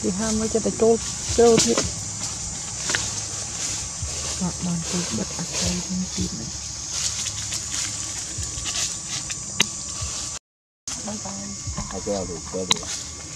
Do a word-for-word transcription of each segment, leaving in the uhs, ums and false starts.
thì ham mới cho ta trôi trôi thế các bạn tôi bật ác tay trong tim này bye bye hai keo được keo được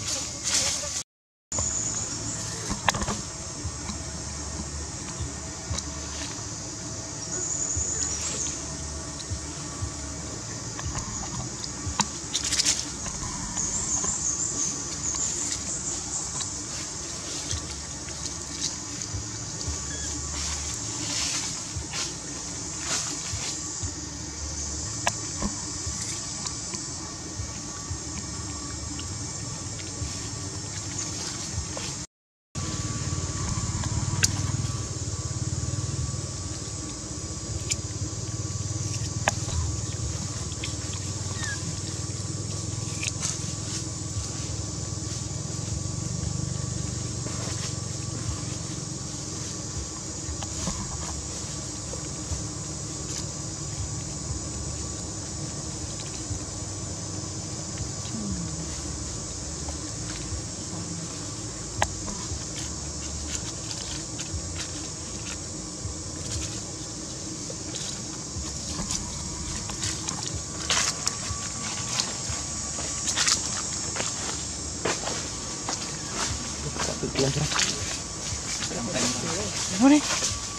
lên cho nó đi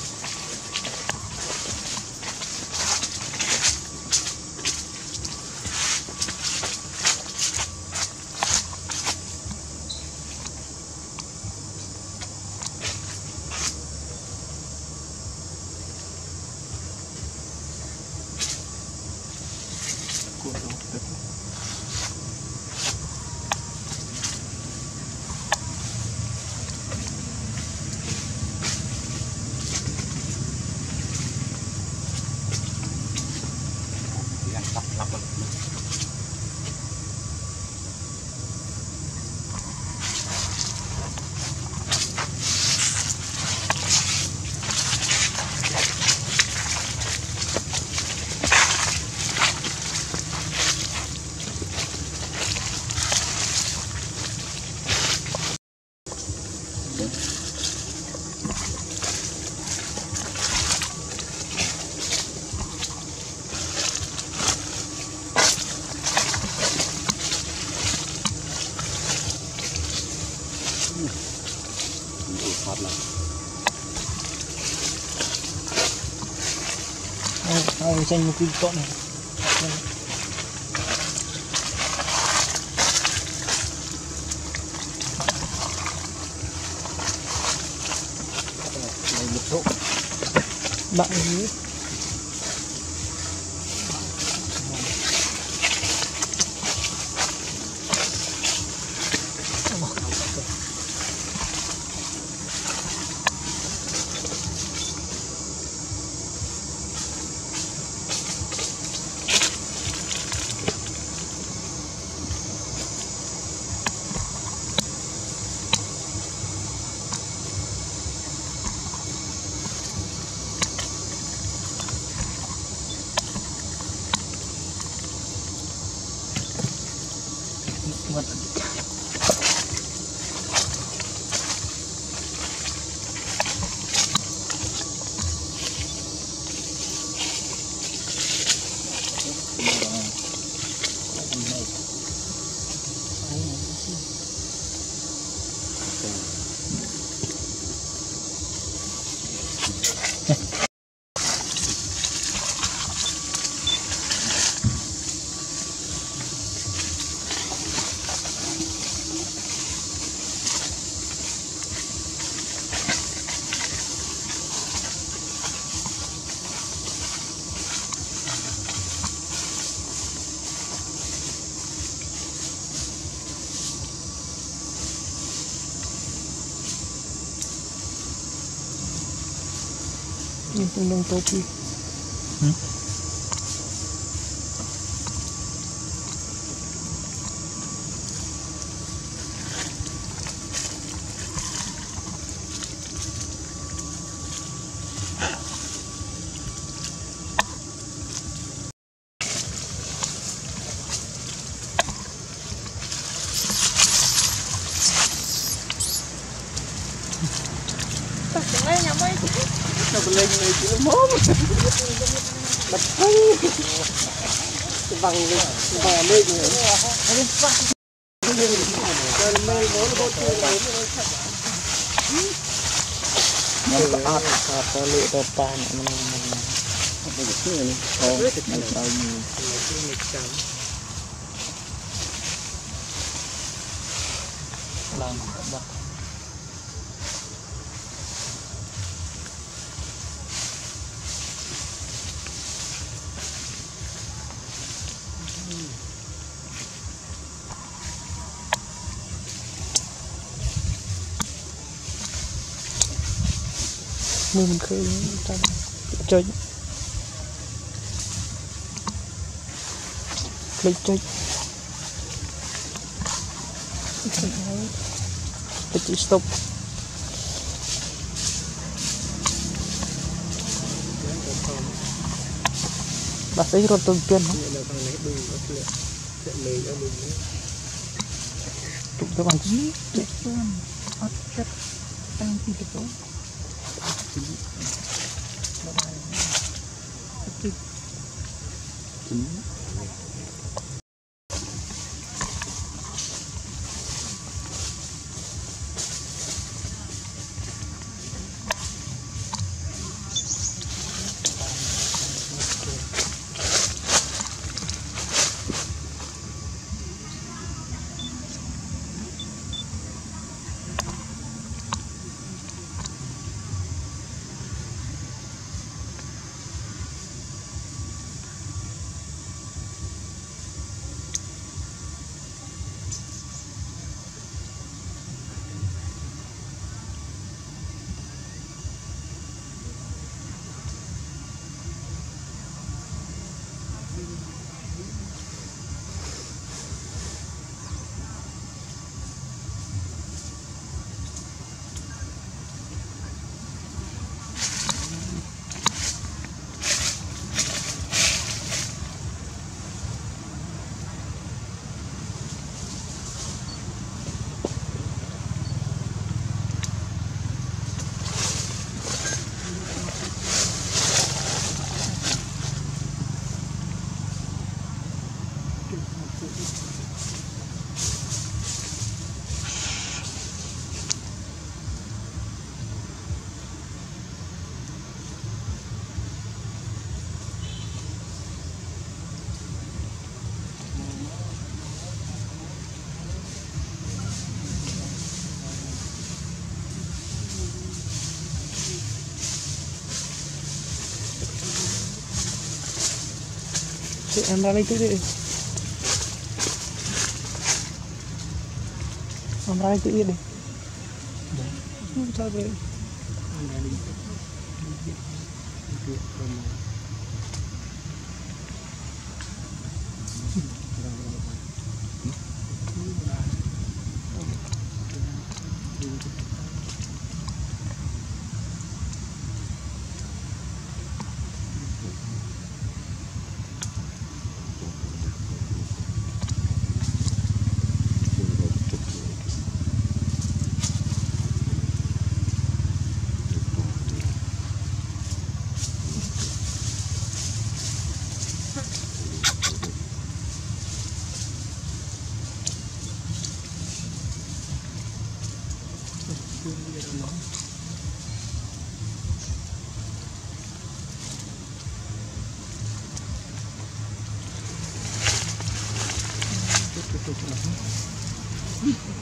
Ông xanh một cái con này bạn ấy mất những nông topi hmm? lên này chứ mốt bật hơi bằng bò lên nữa nó ạt ạt to lệ to pa này mình mình bây giờ cái này to cái này to nhiều làm bật mình khơi trong chơi lấy chơi lấy stop bác sĩ rồi tôi tiên tụi các bạn chứ chết luôn ớt chất tăng thì được đó em ra đây tự đi em ra đây tự đi đi sao vậy Thank you.